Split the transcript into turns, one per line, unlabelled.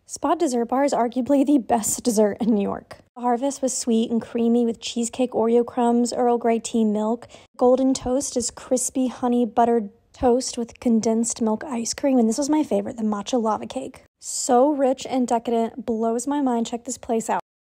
Spot Dessert Bar is arguably the best dessert in New York. The Harvest was sweet and creamy with cheesecake Oreo crumbs, Earl Grey tea milk. Golden Toast is crispy honey buttered toast with condensed milk ice cream. And this was my favorite, the matcha lava cake. So rich and decadent, blows my mind. Check this place out.